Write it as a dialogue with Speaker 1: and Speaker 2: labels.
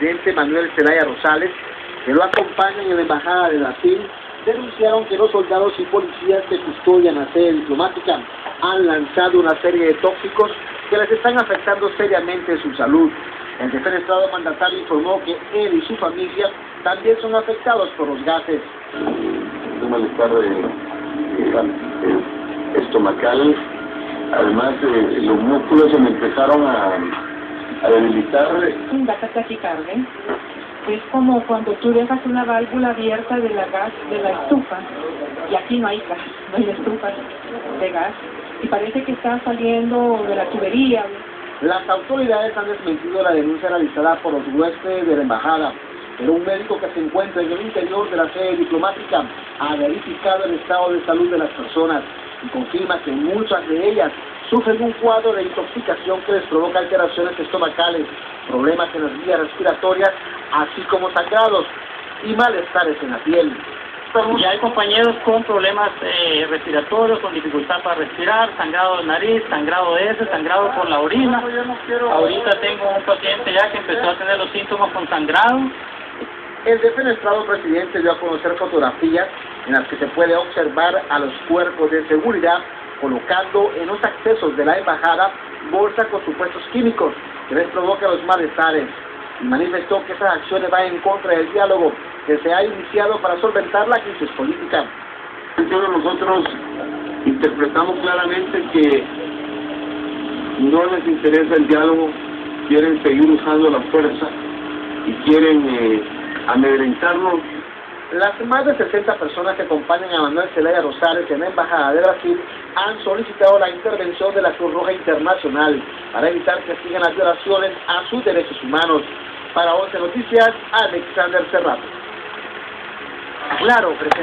Speaker 1: presidente Manuel Zelaya Rosales, que lo acompañan en la Embajada de Brasil, denunciaron que los soldados y policías que custodian la sede diplomática han lanzado una serie de tóxicos que les están afectando seriamente su salud. El defenestrado mandatario informó que él y su familia también son afectados por los gases.
Speaker 2: Un malestar estomacal, además los músculos se me empezaron a debilitar.
Speaker 3: Un gas taquicardia es como cuando tú dejas una válvula abierta de la gas de la estufa y aquí no hay gas, no hay estufa de gas y parece que está saliendo de la tubería.
Speaker 1: Las autoridades han desmentido la denuncia realizada por los huéspedes de la embajada, pero un médico que se encuentra en el interior de la sede diplomática ha verificado el estado de salud de las personas y confirma que muchas de ellas sufren un cuadro de intoxicación que les provoca alteraciones estomacales, problemas en las vías respiratorias, así como sangrados y malestares en la piel.
Speaker 4: Ya hay compañeros con problemas respiratorios, con dificultad para respirar, sangrado de nariz, sangrado de heces, sangrado por la orina. Ahorita tengo un paciente ya que empezó a tener los síntomas con sangrado.
Speaker 1: El defenestrado presidente dio a conocer fotografías en las que se puede observar a los cuerpos de seguridad colocando en los accesos de la embajada bolsas con supuestos químicos que les provocan los malestares, y manifestó que esas acciones van en contra del diálogo que se ha iniciado para solventar la crisis política.
Speaker 2: Nosotros interpretamos claramente que no les interesa el diálogo, quieren seguir usando la fuerza y quieren amedrentarnos.
Speaker 1: Las más de 60 personas que acompañan a Manuel Zelaya Rosales en la Embajada de Brasil han solicitado la intervención de la Cruz Roja Internacional para evitar que sigan las violaciones a sus derechos humanos. Para 11 Noticias, Alexander Serrato. Claro,